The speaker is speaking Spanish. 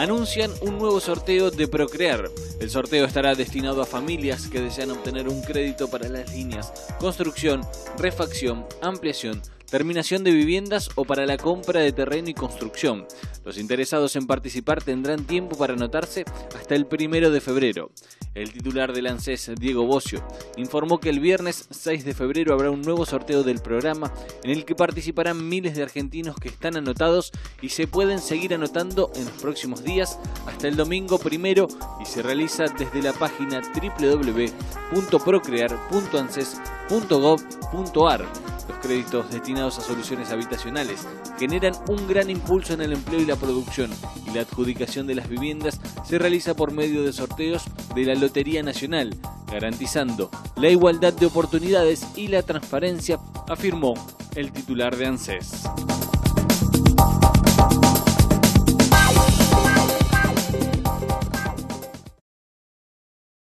anuncian un nuevo sorteo de Procrear. El sorteo estará destinado a familias que desean obtener un crédito para las líneas construcción, refacción, ampliación, terminación de viviendas o para la compra de terreno y construcción. Los interesados en participar tendrán tiempo para anotarse hasta el 1 de febrero. El titular del ANSES, Diego Bocio, informó que el viernes 6 de febrero habrá un nuevo sorteo del programa en el que participarán miles de argentinos que están anotados y se pueden seguir anotando en los próximos días hasta el domingo 1 y se realiza desde la página www.procrear.anses.gov.ar. Los créditos destinados a soluciones habitacionales generan un gran impulso en el empleo y la producción, y la adjudicación de las viviendas se realiza por medio de sorteos de la Lotería Nacional, garantizando la igualdad de oportunidades y la transparencia, afirmó el titular de ANSES.